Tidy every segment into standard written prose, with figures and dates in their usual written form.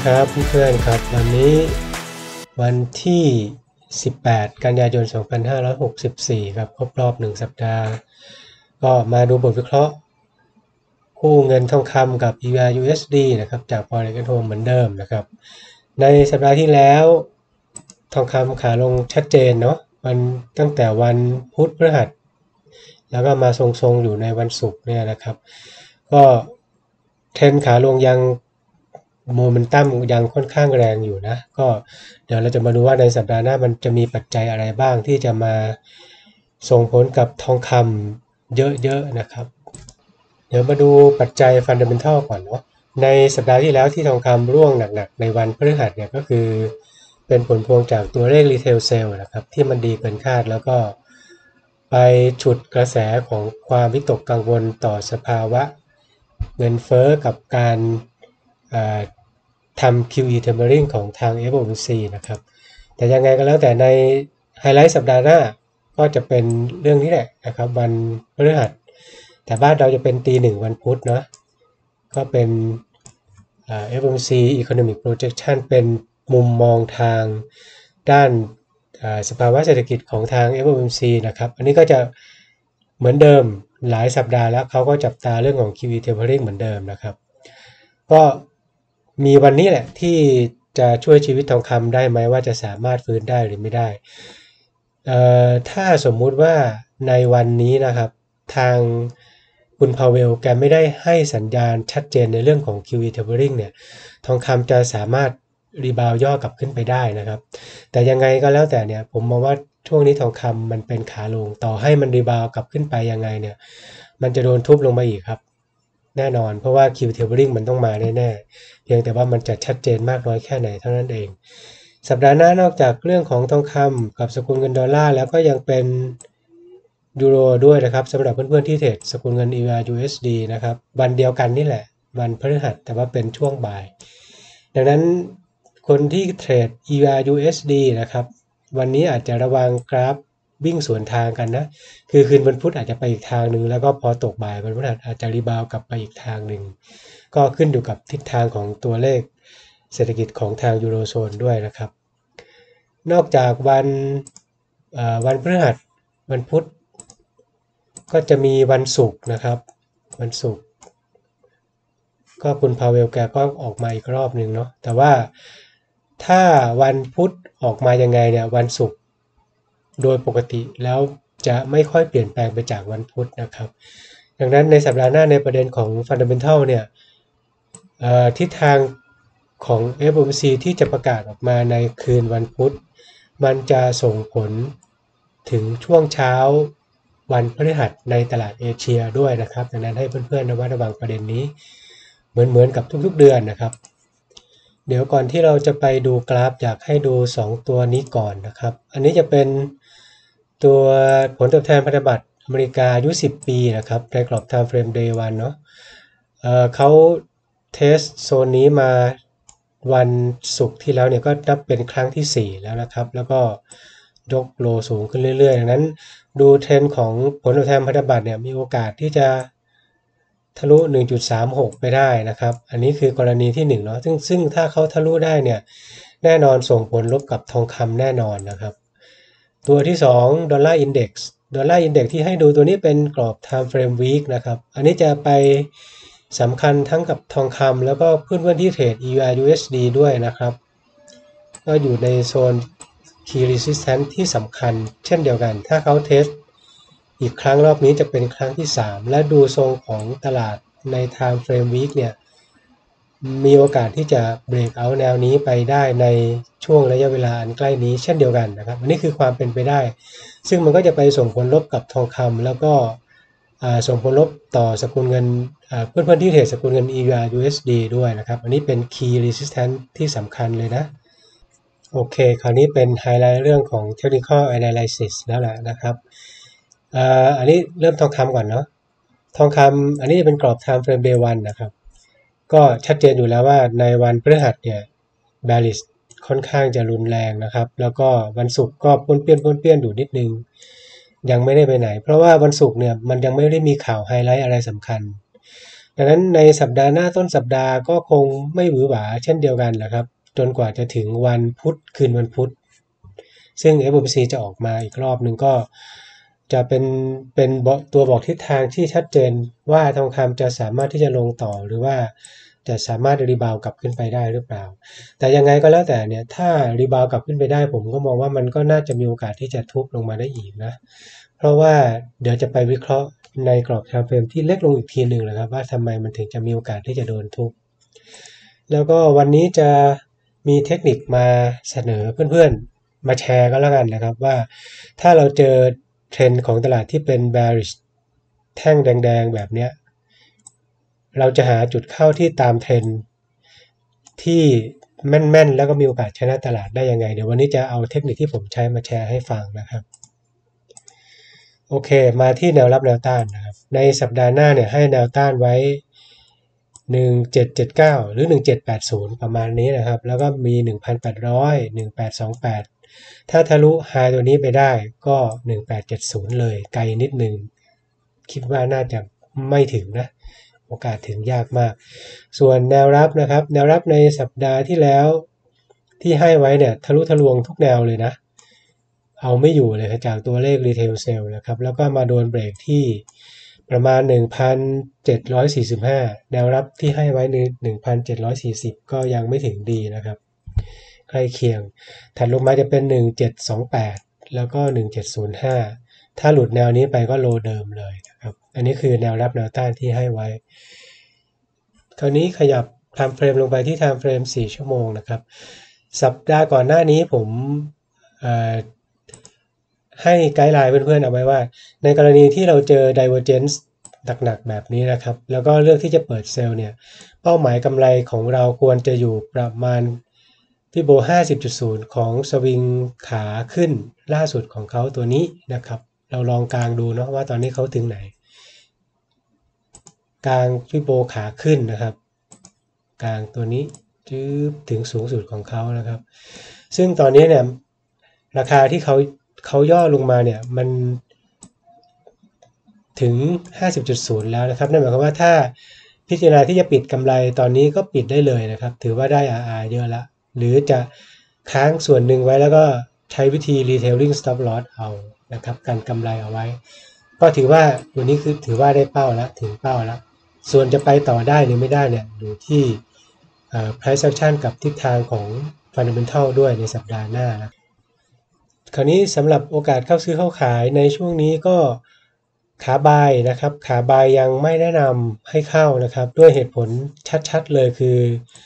ครับเพื่อนๆครับวันนี้วันที่18กันยายน2564ครับครบรอบ1สัปดาห์ก็มาดูบทวิเคราะห์คู่เงินทองคำกับ EUR/USD นะครับจาก Forex at Home เหมือนเดิมนะครับในสัปดาห์ที่แล้วทองคำขาลงชัดเจนเนาะมันตั้งแต่วันพุธพฤหัสแล้วก็มาทรงๆอยู่ในวันศุกร์เนี่ยนะครับก็เทรนขาลงยังโมเมนตัมยังค่อนข้างแรงอยู่นะก็เดี๋ยวเราจะมาดูว่าในสัปดาห์หน้ามันจะมีปัจจัยอะไรบ้างที่จะมาส่งผลกับทองคำเยอะๆนะครับเดี๋ยวมาดูปัจจัยฟันดัมเมนทัลก่อนเนาะในสัปดาห์ที่แล้วที่ทองคำร่วงหนักๆในวันพฤหัสเนี่ยก็คือเป็นผลพวงจากตัวเลขรีเทลเซลนะครับที่มันดีเกินคาดแล้วก็ไปฉุดกระแสของความวิตกกังวลต่อสภาวะเงินเฟ้อกับการทำ QE tapering ของทาง FOMC นะครับแต่ยังไงก็แล้วแต่ในไฮไลท์สัปดาห์หน้าก็จะเป็นเรื่องนี้แหละนะครับวันพฤหัสแต่บ้านเราจะเป็นตีหนึ่งวันพุธเนาะก็เป็นFOMC Economic Projection เป็นมุมมองทางด้านสภาวะเศรษฐกิจของทาง FOMC นะครับอันนี้ก็จะเหมือนเดิมหลายสัปดาห์แล้วเขาก็จับตาเรื่องของ QE tapering เหมือนเดิมนะครับก็มีวันนี้แหละที่จะช่วยชีวิตทองคำได้ไหมว่าจะสามารถฟื้นได้หรือไม่ได้ถ้าสมมุติว่าในวันนี้นะครับทางคุณพาเวลแกไม่ได้ให้สัญญาณชัดเจนในเรื่องของ QE tapering เนี่ยทองคำจะสามารถรีบาวย่อกลับขึ้นไปได้นะครับแต่ยังไงก็แล้วแต่เนี่ยผมมองว่าช่วงนี้ทองคำมันเป็นขาลงต่อให้มันรีบาวกลับขึ้นไปยังไงเนี่ยมันจะโดนทุบลงมาอีกครับแน่นอนเพราะว่า QE tapering มันต้องมาแน่ๆเพียงแต่ว่ามันจะชัดเจนมากน้อยแค่ไหนเท่านั้นเองสัปดาห์หน้านอกจากเรื่องของทองคำกับสกุลเงินดอลลาร์แล้วก็ยังเป็นยูโรด้วยนะครับสำหรับเพื่อนๆที่เทรดสกุลเงิน EUR/USD นะครับวันเดียวกันนี่แหละวันพฤหัสแต่ว่าเป็นช่วงบ่ายดังนั้นคนที่เทรด EUR/USD นะครับวันนี้อาจจะระวังกราฟวิ่งสวนทางกันนะคือคืนวันพุธอาจจะไปอีกทางหนึ่งแล้วก็พอตกบ่ายวันพฤหัสอาจจะรีบาวกลับไปอีกทางหนึ่งก็ขึ้นอยู่กับทิศทางของตัวเลขเศรษฐกิจของทางยูโรโซนด้วยนะครับนอกจากวันพฤหัสวันพุธก็จะมีวันศุกร์นะครับวันศุกร์ก็คุณพาเวลแกก็ออกมาอีกรอบหนึ่งเนาะแต่ว่าถ้าวันพุธออกมายังไงเนี่ยวันศุกร์โดยปกติแล้วจะไม่ค่อยเปลี่ยนแปลงไปจากวันพุธนะครับดังนั้นในสัปดาห์หน้าในประเด็นของ Fundamental เนี่ยทิศทางของ FOMC ที่จะประกาศออกมาในคืนวันพุธมันจะส่งผลถึงช่วงเช้าวันพฤหัสในตลาดเอเชียด้วยนะครับดังนั้นให้เพื่อนๆระวังประเด็นนี้เหมือนกับทุกๆเดือนนะครับเดี๋ยวก่อนที่เราจะไปดูกราฟอยากให้ดู2ตัวนี้ก่อนนะครับอันนี้จะเป็นตัวผลตอบแทนพันธบัตรอเมริกาอายุ10 ปีนะครับในกรอบ Time Frame Day 1เนาะเขาเทสโซนนี้มาวันศุกร์ที่แล้วเนี่ยก็นับเป็นครั้งที่4แล้วนะครับแล้วก็ยกโลสูงขึ้นเรื่อยๆดังนั้นดูเทรนด์ของผลตอบแทนพันธบัตรเนี่ยมีโอกาสที่จะทะลุ 1.36 ไปได้นะครับอันนี้คือกรณีที่1เนาะซึ่งถ้าเขาทะลุได้เนี่ยแน่นอนส่งผลลบกับทองคำแน่นอนนะครับตัวที่2ดอลลาร์อินเด็กซ์ที่ให้ดูตัวนี้เป็นกรอบ Time Frame Week นะครับอันนี้จะไปสำคัญทั้งกับทองคำแล้วก็เพื่อนๆที่เทรด EUR/USD ด้วยนะครับก็อยู่ในโซน Key Resistance ที่สำคัญเช่นเดียวกันถ้าเขาเทสอีกครั้งรอบนี้จะเป็นครั้งที่3และดูทรงของตลาดใน Time Frame Week เนี่ยมีโอกาสที่จะ break out แนวนี้ไปได้ในช่วงระยะเวลาอันใกล้นี้เช่นเดียวกันนะครับอันนี้คือความเป็นไปได้ซึ่งมันก็จะไปส่งผลลบกับทองคำแล้วก็ส่งผลลบต่อสกุลเงินเพื่อนๆที่เทรดสกุลเงิน EUR/USD ด้วยนะครับอันนี้เป็น Key Resistance ที่สำคัญเลยนะโอเคคราวนี้เป็นไฮไลท์เรื่องของ Technical Analysis แล้วแหละนะครับอันนี้เริ่มทองคำก่อนเนาะทองคำอันนี้เป็นกรอบ Time Frame Day 1นะครับก็ชัดเจนอยู่แล้วว่าในวันพฤหัสเนี่ย bearish ค่อนข้างจะรุนแรงนะครับแล้วก็วันศุกร์ก็ป้วนเปี้ยนอยู่นิดนึงยังไม่ได้ไปไหนเพราะว่าวันศุกร์เนี่ยมันยังไม่ได้มีข่าวไฮไลท์อะไรสำคัญดังนั้นในสัปดาห์หน้าต้นสัปดาห์ก็คงไม่หวือหวาเช่นเดียวกันแหละครับจนกว่าจะถึงวันพุธคืนวันพุธซึ่ง FOMC จะออกมาอีกรอบหนึ่งก็จะเป็นตัวบอกทิศทางที่ชัดเจนว่าทองคำจะสามารถที่จะลงต่อหรือว่าจะสามารถรีบาวกลับขึ้นไปได้หรือเปล่าแต่ยังไงก็แล้วแต่เนี่ยถ้ารีบาวกลับขึ้นไปได้ผมก็มองว่ามันก็น่าจะมีโอกาสที่จะทุบลงมาได้อีกนะเพราะว่าเดี๋ยวจะไปวิเคราะห์ในกรอบไทม์เฟรมที่เล็กลงอีกทีหนึ่งนะครับว่าทำไมมันถึงจะมีโอกาสที่จะโดนทุบแล้วก็วันนี้จะมีเทคนิคมาเสนอเพื่อนๆมาแชร์ก็แล้วกันนะครับว่าถ้าเราเจอเทรนด์ของตลาดที่เป็น bearish แท่งแดงๆแบบเนี้ยเราจะหาจุดเข้าที่ตามเทรนด์ที่แม่นๆแล้วก็มีโอกาสชนะตลาดได้ยังไงเดี๋ยววันนี้จะเอาเทคนิคที่ผมใช้มาแชร์ให้ฟังนะครับโอเคมาที่แนวรับแนวต้านนะครับในสัปดาห์หน้าเนี่ยให้แนวต้านไว้1779หรือ1780ประมาณนี้นะครับแล้วก็มี1800 1828ถ้าทะลุไฮตัวนี้ไปได้ก็1870เลยไกลนิดนึงคิดว่าน่าจะไม่ถึงนะโอกาสถึงยากมากส่วนแนวรับนะครับแนวรับในสัปดาห์ที่แล้วที่ให้ไว้เนี่ยทะลุทะลวงทุกแนวเลยนะเอาไม่อยู่เลยจากตัวเลข Retail Sale นะครับแล้วก็มาโดนเบรกที่ประมาณ1,745แนวรับที่ให้ไว้ใน1,740ก็ยังไม่ถึงดีนะครับใกล้เคียงถัดลงมาจะเป็น1728แล้วก็1705ถ้าหลุดแนวนี้ไปก็โลเดิมเลยนะครับอันนี้คือแนวรับแนวต้านที่ให้ไว้คราวนี้ขยับ time frame ลงไปที่ time frame 4 ชั่วโมงนะครับสัปดาห์ก่อนหน้านี้ผมให้ไกด์ไลน์เพื่อนๆเอาไว้ว่าในกรณีที่เราเจอ divergence หนักๆแบบนี้นะครับแล้วก็เลือกที่จะเปิดเซลล์เนี่ยเป้าหมายกำไรของเราควรจะอยู่ประมาณฟิโบ 50.0 ของสวิงขาขึ้นล่าสุดของเขาตัวนี้นะครับเราลองกางดูเนาะว่าตอนนี้เขาถึงไหนกางฟิโบขาขึ้นนะครับกางตัวนี้จื๊บถึงสูงสุดของเขานะครับซึ่งตอนนี้เนี่ยราคาที่เขาย่อลงมาเนี่ยมันถึง 50.0 แล้วนะครับนั่นหมายความว่าถ้าพิจารณาที่จะปิดกำไรตอนนี้ก็ปิดได้เลยนะครับถือว่าได้ RR เยอะละหรือจะค้างส่วนหนึ่งไว้แล้วก็ใช้วิธี retailing stop loss เอานะครับกันกำไรเอาไว้ก็ถือว่าตัวนี้คือถือว่าได้เป้าแล้วถึงเป้าแล้วส่วนจะไปต่อได้หรือไม่ได้เนี่ยอยู่ที่price action กับทิศทางของ fundamental ด้วยในสัปดาห์หน้านะคราวนี้สำหรับโอกาสเข้าซื้อเข้าขายในช่วงนี้ก็ขาบายนะครับขาบายยังไม่แนะนำให้เข้านะครับด้วยเหตุผลชัดๆเลยคือ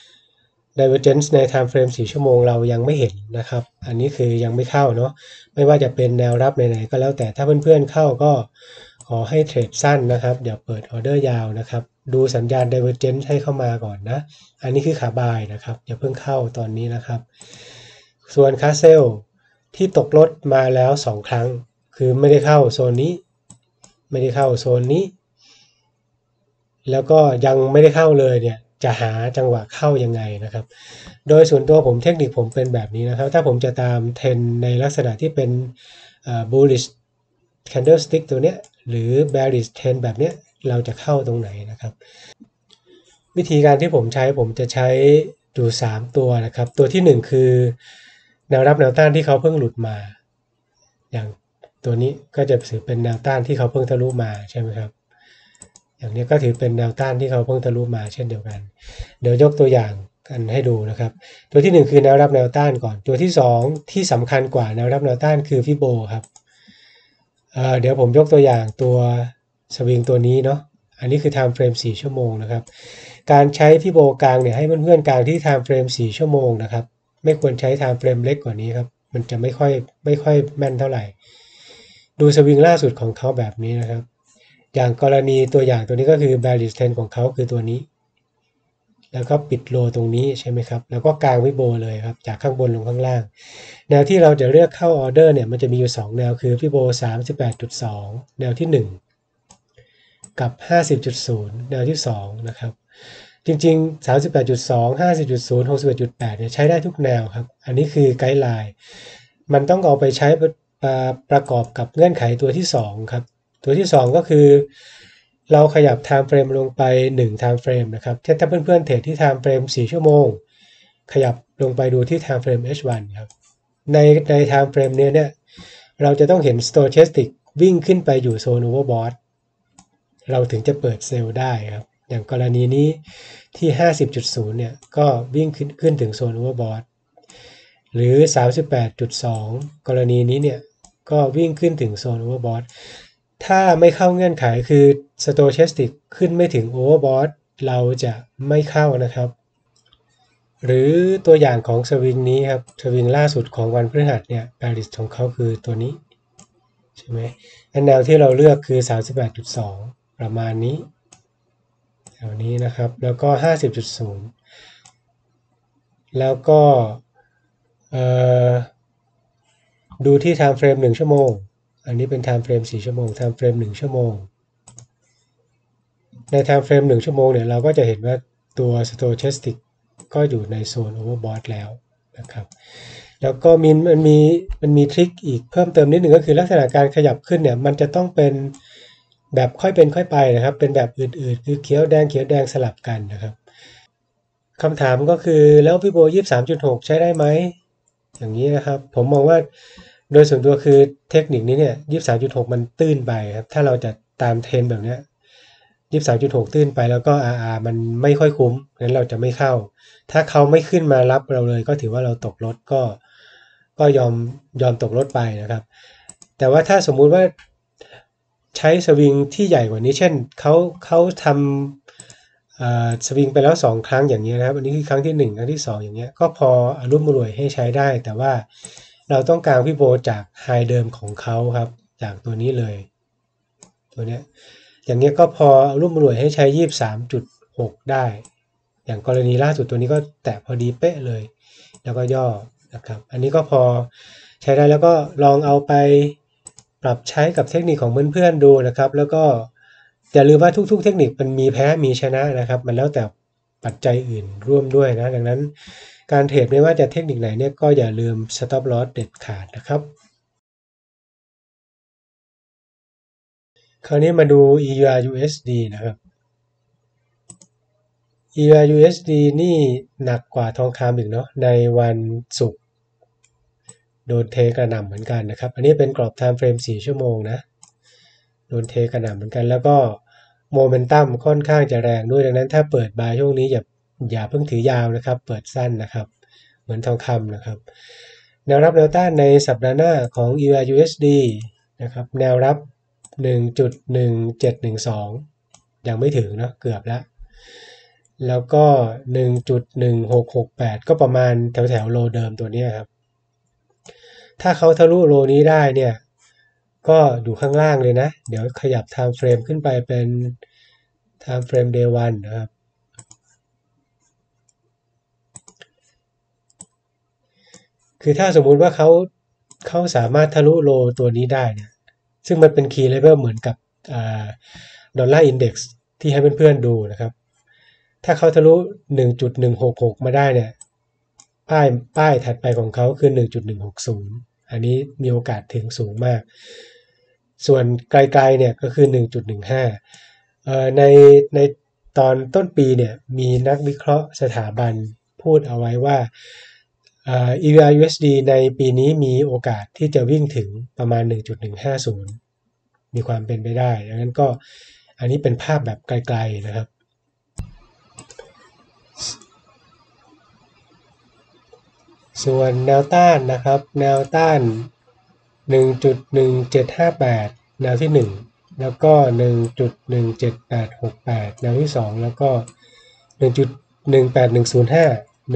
divergence ใน time frame 4 ชั่วโมงเรายังไม่เห็นนะครับอันนี้คือยังไม่เข้าเนาะไม่ว่าจะเป็นแนวรับไหนๆก็แล้วแต่ถ้าเพื่อนๆเข้าก็ขอให้เทรดสั้นนะครับเดี๋ยวเปิดออเดอร์ยาวนะครับดูสัญญาณ divergence ให้เข้ามาก่อนนะอันนี้คือขาบายนะครับอย่าเพิ่งเข้าตอนนี้นะครับส่วนขาเซลที่ตกรถมาแล้ว2ครั้งคือไม่ได้เข้าโซนนี้ไม่ได้เข้าโซนนี้แล้วก็ยังไม่ได้เข้าเลยเนี่ยจะหาจังหวะเข้ายังไงนะครับโดยส่วนตัวผมเทคนิคผมเป็นแบบนี้นะครับถ้าผมจะตามเทรนในลักษณะที่เป็นbullish candlestick ตัวเนี้ยหรือ bearish trend แบบเนี้ยเราจะเข้าตรงไหนนะครับวิธีการที่ผมจะใช้อยู่3ตัวนะครับตัวที่1คือแนวรับแนวต้านที่เขาเพิ่งหลุดมาอย่างตัวนี้ก็จะถือเป็นแนวต้านที่เขาเพิ่งทะลุมาใช่ไหมครับอย่างนี้ก็ถือเป็นแนวต้านที่เขาเพิ่งทะลุมาเช่นเดียวกันเดี๋ยวยกตัวอย่างกันให้ดูนะครับตัวที่1คือแนวรับแนวต้านก่อนตัวที่2ที่สำคัญกว่าแนวรับแนวต้านคือฟิโบครับเดี๋ยวผมยกตัวอย่างตัวสวิงตัวนี้เนาะอันนี้คือ time frame 4 ชั่วโมงนะครับการใช้ฟิโบกลางเนี่ยให้เพื่อนๆกลางที่ time frame 4 ชั่วโมงนะครับไม่ควรใช้ time frame เล็กกว่านี้ครับมันจะไม่ค่อยแม่นเท่าไหร่ดูสวิงล่าสุดของเขาแบบนี้นะครับอย่างกรณีตัวอย่างตัวนี้ก็คือ bearish trend ของเขาคือตัวนี้แล้วก็ปิดโลตรงนี้ใช่ไหมครับแล้วก็กางฟิโบเลยครับจากข้างบนลงข้างล่างแนวที่เราจะเลือกเข้าออเดอร์เนี่ยมันจะมีอยู่2แนวคือฟิโบ 38.2 แนวที่1กับ 50.0 แนวที่2นะครับจริงๆ 38.2 50.0 61.8 เนี่ยใช้ได้ทุกแนวครับอันนี้คือไกด์ไลน์มันต้องเอาไปใช้ประกอบกับเงื่อนไขตัวที่2ครับตัวที่2ก็คือเราขยับ time frame ลงไป1 time frame นะครับถ้าเพื่อนๆเทรดที่ time frame 4 ชั่วโมงขยับลงไปดูที่ time frame H1 ครับใน time frame เนี่ยเราจะต้องเห็น stochastic วิ่งขึ้นไปอยู่โซน overbought เราถึงจะเปิดเซลล์ได้ครับอย่างกรณีนี้ที่ 50.0 เนี่ยก็วิ่งขึ้นถึงโซน overbought หรือ 38.2 กรณีนี้เนี่ยก็วิ่งขึ้นถึงโซน overbought ถ้าไม่เข้าเงื่อนไขคือ stochastic ขึ้นไม่ถึง overbought เราจะไม่เข้านะครับหรือตัวอย่างของสวิงนี้ครับสวิงล่าสุดของวันพฤหัสเนี่ย bearish ของเขาคือตัวนี้ใช่ไหมแนวที่เราเลือกคือ 38.2 ประมาณนี้แถวนี้นะครับแล้วก็ 50.0 แล้วก็ดูที่ time frame 1 ชั่วโมงอันนี้เป็น time frame 4 ชั่วโมง time frame 1 ชั่วโมงใน time frame 1 ชั่วโมงเนี่ยเราก็จะเห็นว่าตัว stochastic ก็อยู่ในโซน overbought แล้วนะครับแล้วก็มันมีทริคอีกเพิ่มเติมนิดหนึ่งก็คือลักษณะการขยับขึ้นเนี่ยมันจะต้องเป็นแบบค่อยเป็นค่อยไปนะครับเป็นแบบอืดๆคือเขียวแดงสลับกันนะครับคำถามก็คือแล้วพี่โบ 23.6 ใช้ได้ไหมอย่างนี้นะครับผมมองว่าโดยส่วนตัวคือเทคนิคนี้เนี่ย 23.6 มันตื้นไปครับถ้าเราจะตามเทรนแบบเนี้ย 23.6 ตื้นไปแล้วก็ RR มันไม่ค่อยคุ้มงั้นเราจะไม่เข้าถ้าเขาไม่ขึ้นมารับเราเลยก็ถือว่าเราตกรถก็ยอมตกรถไปนะครับแต่ว่าถ้าสมมุติว่าใช้สวิงที่ใหญ่กว่านี้เช่นเขาทำสวิงไปแล้ว2 ครั้งอย่างนี้นะครับอันนี้คือครั้งที่1ครั้งที่2อย่างเงี้ยก็พออรุ่มอร่วยให้ใช้ได้แต่ว่าเราต้องการพี่โบจากไฮเดิมของเขาครับจากตัวนี้เลยตัวเนี้ยอย่างเงี้ยก็พออรุ่มอร่วยให้ใช้ 23.6 ได้อย่างกรณีล่าสุดตัวนี้ก็แตะพอดีเป๊ะเลยแล้วก็ย่อนะครับอันนี้ก็พอใช้ได้แล้วก็ลองเอาไปปรับใช้กับเทคนิคของเพื่อนๆดูนะครับแล้วก็อย่าลืมว่าทุกๆเทคนิคมันมีแพ้มีชนะนะครับมันแล้วแต่ปัจจัยอื่นร่วมด้วยนะดังนั้นการเทรดไม่ว่าจะเทคนิคไหนเนี่ยก็อย่าลืม stop loss เด็ดขาดนะครับคราวนี้มาดู EURUSD นะครับ EURUSD นี่หนักกว่าทองคำอีกเนาะในวันศุกร์โดนเทกระหน่ำเหมือนกันนะครับอันนี้เป็นกรอบ time frame 4 ชั่วโมงนะโดนเทกระหน่ำเหมือนกันแล้วก็โมเมนตัมค่อนข้างจะแรงด้วยดังนั้นถ้าเปิดบายช่วงนี้อย่าเพิ่งถือยาวนะครับเปิดสั้นนะครับเหมือนทองคำนะครับแนวรับแนวต้านในสัปดาห์หน้าของ EURUSD นะครับแนวรับ 1.1712 ยังไม่ถึงเนาะเกือบแล้วก็ 1.1668 ก็ประมาณแถวโลเดิมตัวนี้ครับถ้าเขาทะลุโลนี้ได้เนี่ยก็อยู่ข้างล่างเลยนะเดี๋ยวขยับ time frame ขึ้นไปเป็น time frame day 1นะครับคือถ้าสมมุติว่าเขาสามารถทะลุโลตัวนี้ได้เนี่ยซึ่งมันเป็น key level เหมือนกับดอลลาร์อินเด็กซ์ที่ให้เพื่อนๆดูนะครับถ้าเขาทะลุ 1.166 มาได้เนี่ยป้ายถัดไปของเขาคือ 1.160 อันนี้มีโอกาสถึงสูงมากส่วนไกลๆเนี่ยก็คือ 1.15 ในตอนต้นปีเนี่ยมีนักวิเคราะห์สถาบันพูดเอาไว้ว่าEURUSD ในปีนี้มีโอกาสที่จะวิ่งถึงประมาณ 1.150 มีความเป็นไปได้ดังนั้นก็อันนี้เป็นภาพแบบไกลๆนะครับส่วนแนวต้านนะครับแนวต้าน 1.1758 แนวที่1แล้วก็ 1.17868 แนวที่2แล้วก็ 1.18105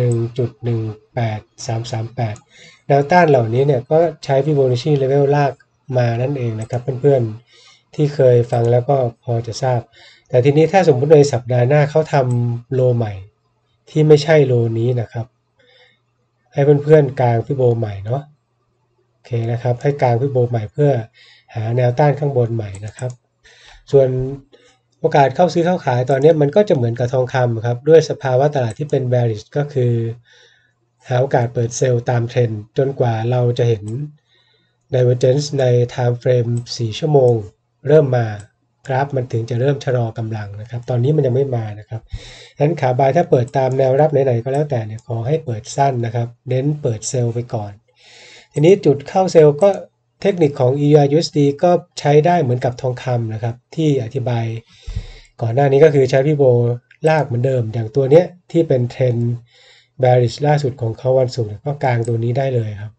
1.18338 แนวต้านเหล่านี้เนี่ยก็ใช้ Fibonacci level ลากมานั่นเองนะครับเพื่อนๆที่เคยฟังแล้วก็พอจะทราบแต่ทีนี้ถ้าสมมุติในสัปดาห์หน้าเขาทำโลใหม่ที่ไม่ใช่โลนี้นะครับให้เพื่อนๆกางฟิโบใหม่เนาะโอเคนะครับให้กางฟิโบใหม่เพื่อหาแนวต้านข้างบนใหม่นะครับส่วนโอกาสเข้าซื้อเข้าขายตอนนี้มันก็จะเหมือนกับทองคำครับด้วยสภาวะตลาดที่เป็น bearish ก็คือหาโอกาสเปิดเซลล์ตามเทรนด์จนกว่าเราจะเห็น divergence ใน time frame 4 ชั่วโมงเริ่มมากราฟมันถึงจะเริ่มชะลอกำลังนะครับตอนนี้มันยังไม่มานะครับฉะนั้นขาบายถ้าเปิดตามแนวรับไหนๆก็แล้วแต่เนี่ยขอให้เปิดสั้นนะครับเน้นเปิดเซลล์ไปก่อนทีนี้จุดเข้าเซลล์ก็เทคนิคของ EURUSD ก็ใช้ได้เหมือนกับทองคำนะครับที่อธิบายก่อนหน้านี้ก็คือใช้พี่โบลากเหมือนเดิมอย่างตัวเนี้ยที่เป็นเทรนด์ bearish ล่าสุดของเขาวันศุกร์ก็กลางตัวนี้ได้เลยครับ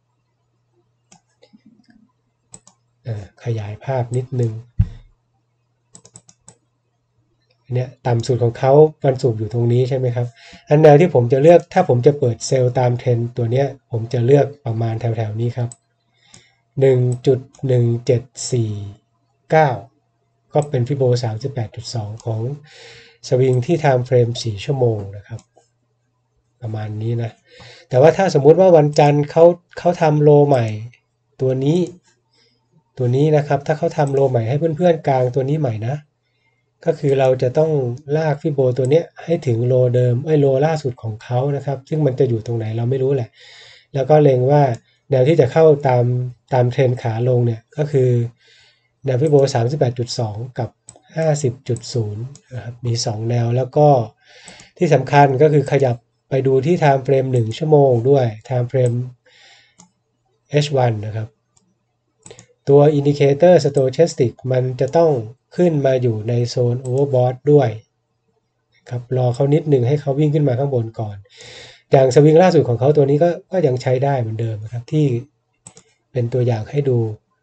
ขยายภาพนิดนึงเนี่ยต่ำสุดของเขาวันศุกร์อยู่ตรงนี้ใช่ไหมครับอันแนวที่ผมจะเลือกถ้าผมจะเปิดเซลล์ตามเทรนตัวเนี้ยผมจะเลือกประมาณแถวๆนี้ครับ 1.1749 ก็เป็นฟิโบ 38.2 ของสวิงที่ไทม์เฟรม4ชั่วโมงนะครับประมาณนี้นะแต่ว่าถ้าสมมุติว่าวันจันทร์เขาทำโลใหม่ตัวนี้นะครับถ้าเขาทำโลใหม่ให้เพื่อนๆกลางตัวนี้ใหม่นะก็คือเราจะต้องลากฟิโบตัวนี้ให้ถึงโลเดิมโลล่าสุดของเขานะครับซึ่งมันจะอยู่ตรงไหนเราไม่รู้แหละแล้วก็เล็งว่าแนวที่จะเข้าตามเทรนขาลงเนี่ยก็คือแนวฟิโบ 38.2 กับ 50.0 นะครับมี2แนวแล้วก็ที่สำคัญก็คือขยับไปดูที่ time frame 1 ชั่วโมงด้วย time frame H1 นะครับตัว indicator stochastic มันจะต้องขึ้นมาอยู่ในโซน overbought ด้วยครับรอเขานิดหนึ่งให้เขาวิ่งขึ้นมาข้างบนก่อนอย่างสวิงล่าสุดของเขาตัวนี้ก็ยังใช้ได้เหมือนเดิมนะครับที่เป็นตัวอย่างให้ดู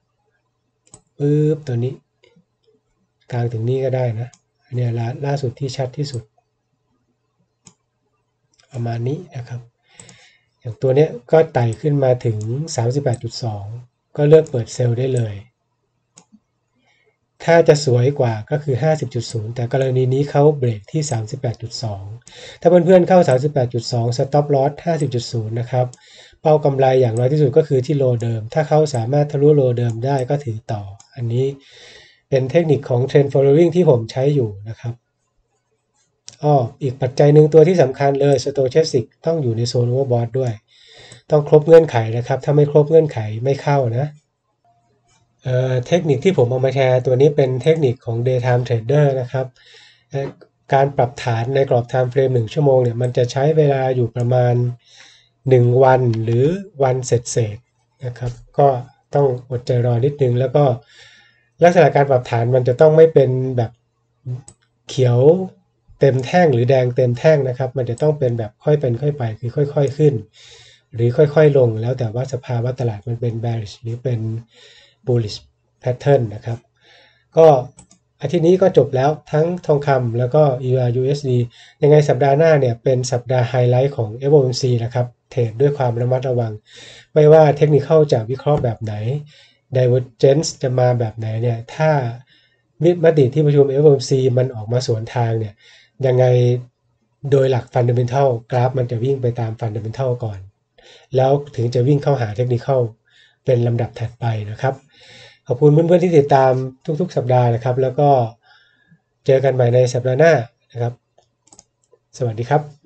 ตัวนี้กลางถึงนี้ก็ได้นะอันนี้ล่าสุดที่ชัดที่สุดประมาณนี้นะครับอย่างตัวนี้ก็ไต่ขึ้นมาถึง 38.2 ก็เลือกเปิดเซลล์ได้เลยถ้าจะสวยกว่าก็คือ 50.0 แต่กรณีนี้เขาเบรกที่ 38.2 ถ้าเพื่อนๆเข้า 38.2 stop loss 50.0 นะครับเป้ากำไรอย่างน้อยที่สุดก็คือที่โลเดิมถ้าเขาสามารถทะลุโลเดิมได้ก็ถือต่ออันนี้เป็นเทคนิคของ Trend Following ที่ผมใช้อยู่นะครับอีกปัจจัยหนึ่งตัวที่สำคัญเลย Stochastic ต้องอยู่ในโซน Overbought ด้วยต้องครบเงื่อนไขนะครับถ้าไม่ครบเงื่อนไขไม่เข้านะเทคนิคที่ผมเอามาแชร์ตัวนี้เป็นเทคนิคของ Daytime Trader นะครับการปรับฐานในกรอบ Time Frame 1 ชั่วโมงเนี่ยมันจะใช้เวลาอยู่ประมาณ1วันหรือวันเศษๆนะครับก็ต้องอดใจรอนิดนึงแล้วก็ลักษณะการปรับฐานมันจะต้องไม่เป็นแบบเขียวเต็มแท่งหรือแดงเต็มแท่งนะครับมันจะต้องเป็นแบบค่อยเป็นค่อยไปคือค่อยๆขึ้นหรือค่อยๆลงแล้วแต่ว่าสภาวะตลาดมันเป็น bearish หรือเป็น bullish pattern นะครับก็อาทิตย์นี้ก็จบแล้วทั้งทองคำแล้วก็ EURUSD ยังไงสัปดาห์หน้าเนี่ยเป็นสัปดาห์ไฮไลท์ของ FOMC นะครับเทรดด้วยความระมัดระวังไม่ว่าเทคนิคเข้าจะวิเคราะห์แบบไหน Divergence จะมาแบบไหนเนี่ยถ้ามติที่ประชุม FOMC มันออกมาสวนทางเนี่ยยังไงโดยหลัก Fundamental กราฟมันจะวิ่งไปตาม Fundamental ก่อนแล้วถึงจะวิ่งเข้าหาเทคนิคเป็นลำดับถัดไปนะครับขอบคุณเพื่อนๆที่ติดตามทุกๆสัปดาห์นะครับแล้วก็เจอกันใหม่ในสัปดาห์หน้านะครับสวัสดีครับ